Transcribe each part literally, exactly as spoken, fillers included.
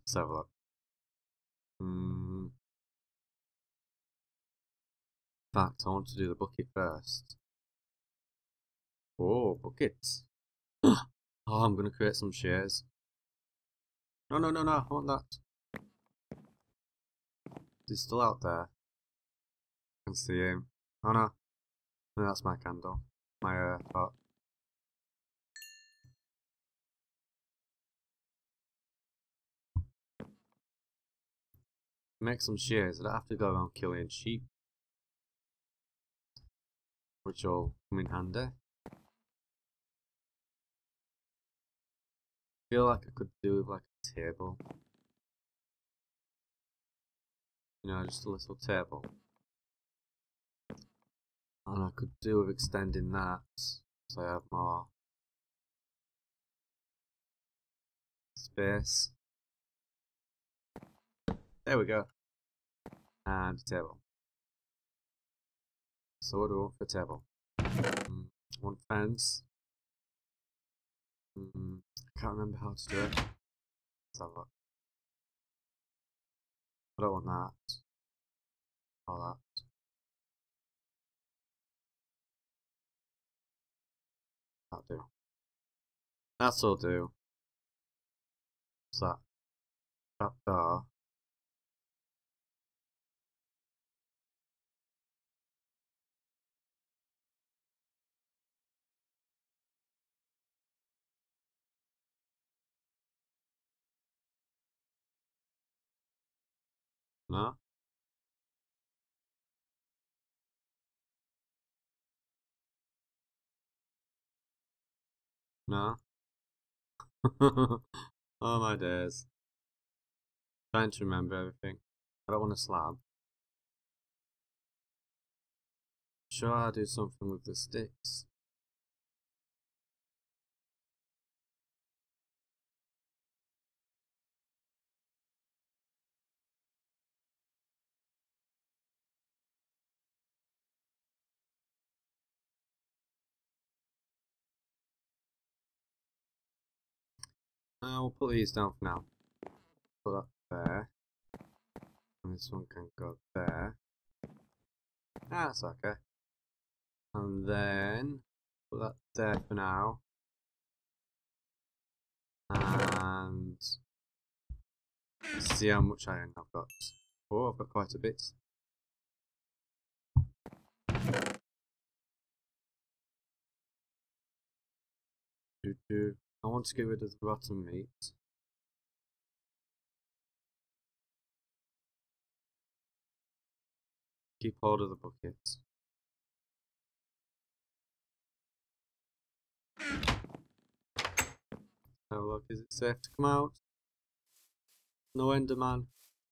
Let's have a look. Hmm. In fact, I want to do the bucket first. Oh, buckets. Oh, I'm going to create some shares. No, no, no, no, I want that. He's still out there. I can see him. Oh no. No, that's my candle. My uh, pot. Make some shears. I don't have to go around killing sheep. Which will come in handy. I feel like I could do with like a table. You know, just a little table. And I could do with extending that so I have more space. There we go. And a table. So what do I want for a table? Mm, one fence. Mm, I can't remember how to do it. Let's have a look. I don't want that. All that. That'll do. That'll do. What's that? Trap door. No? No? Oh my days. Trying to remember everything. I don't want a slab. Sure, I'll do something with the sticks. Uh, we'll put these down for now. Put that there. And this one can go there. Ah, that's okay. And then put that there for now. And see how much iron I've got. Oh, I've got quite a bit. Do do. I want to get rid of the rotten meat. Keep hold of the bucket. Have a look, is it safe to come out? No Enderman.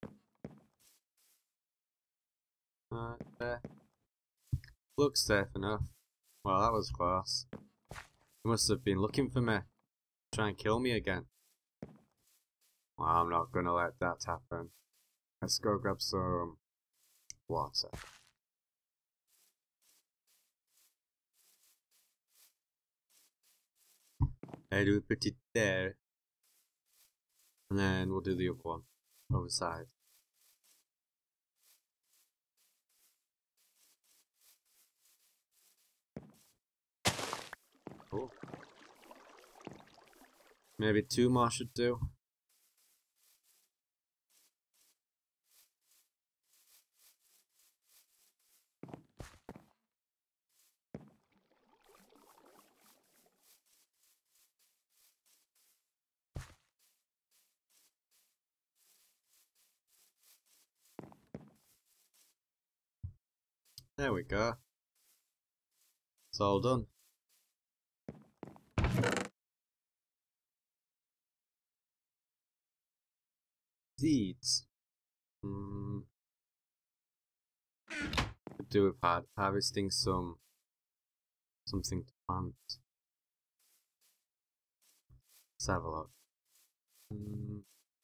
Right there. Looks safe enough. Well, that was close. He must have been looking for me. Try and kill me again. Well, I'm not gonna let that happen. Let's go grab some water. I do put it there. And then we'll do the other one. Over side. Cool. Maybe two more should do. There we go. It's all done. Seeds. Hmm. Could do with har harvesting some something to plant. Let's have a look. Hmm.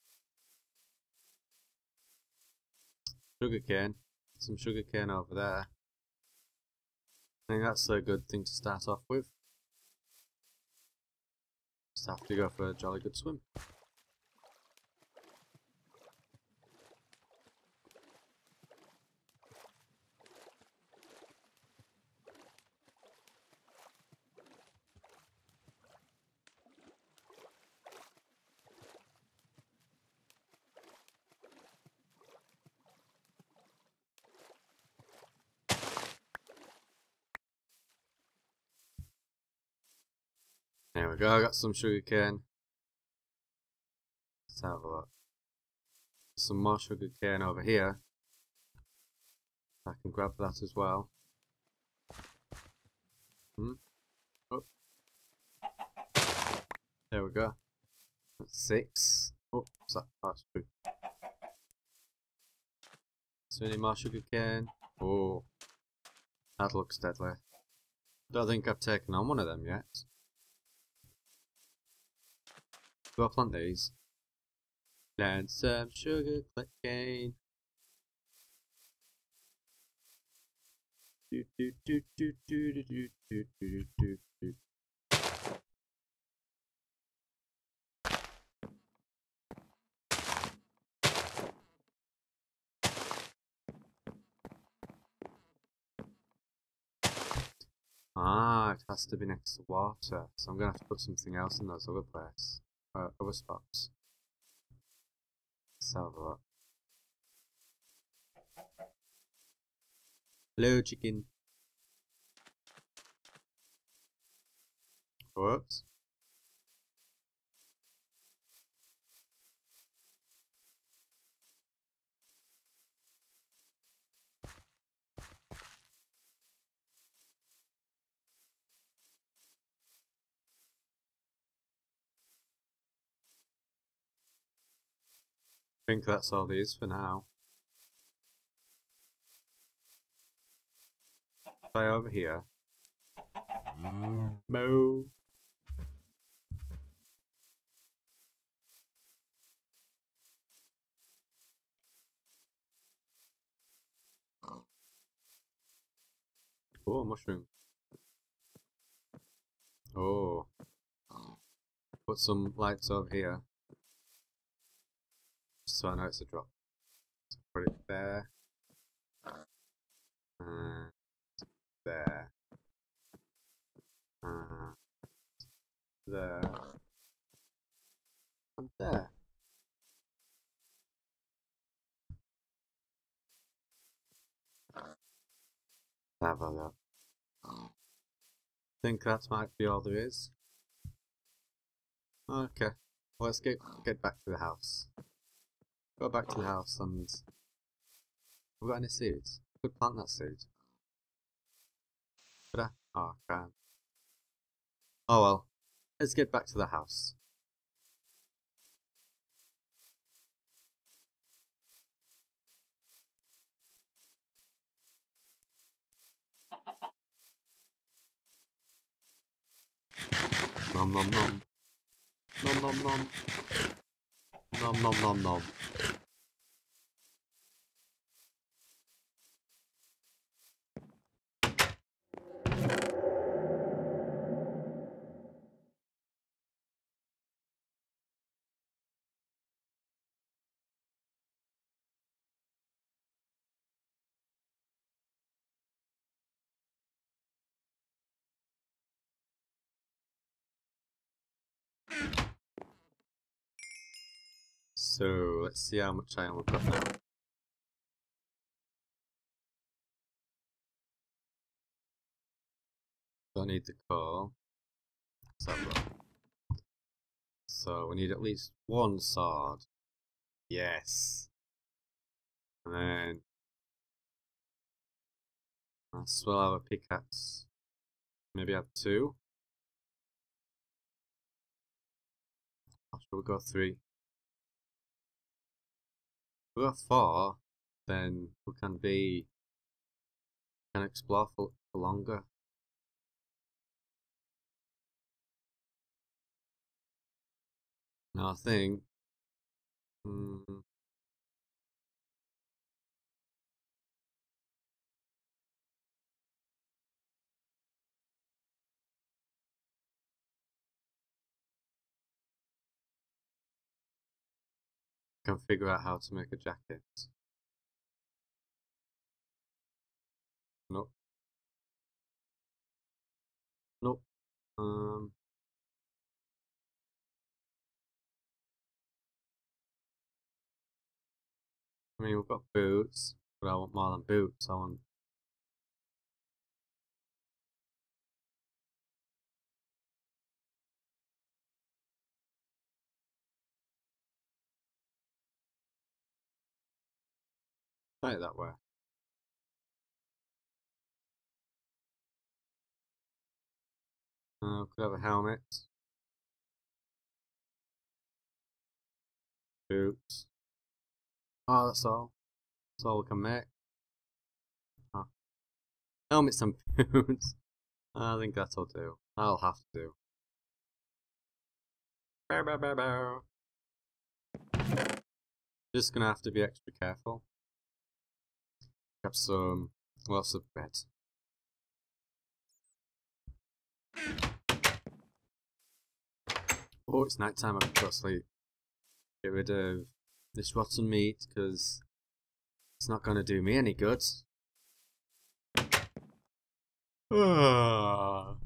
Sugarcane. Some sugarcane over there. I think that's a good thing to start off with. Just have to go for a jolly good swim. There we go, I got some sugarcane. Let's have a look. Some more sugarcane over here. I can grab that as well. Hmm. Oh. There we go. That's six. Oh, what's that? Oh, that's two. So any more sugarcane? Oh, that looks deadly. Don't think I've taken on one of them yet. Do I plant these? Plant some sugar cane. Do do do do do do do do do do do. Ah, it has to be next to water, so I'm gonna have to put something else in those other places, uh, other spots. Let's have a look. Hello, chicken. Whoops. I think that's all these for now. Try over here. Moo. Oh, mushroom. Oh. Put some lights over here. So I know it's a drop. So put it there. And there. And there. And there. Have a look. Think that might be all there is. Okay. Well, let's get get back to the house. Go back to the house and have we got any seeds? Could plant that seed. Could I? Oh, I can't. Oh well. Let's get back to the house. Nom nom nom. Nom nom nom. Nom nom nom nom. So let's see how much iron we've got now. Don't need the coal. Let's have a look. So we need at least one sword. Yes. And then I still have a pickaxe. Maybe have two. Or should we go three? If we go four, then we can be can explore for, for longer. Now I think hmm, can figure out how to make a jacket. Nope. Nope. Um I mean we've got boots, but I want more than boots, I want Play it that way. Uh, could have a helmet. Boots. Oh, that's all. That's all we can make. Oh. Helmets and boots. I think that'll do. I'll have to do. Bow, bow, bow, bow. Just gonna have to be extra careful. Have some lots of bread. Oh, it's night time. I can go to sleep. Get rid of this rotten meat because it's not gonna do me any good. Ah.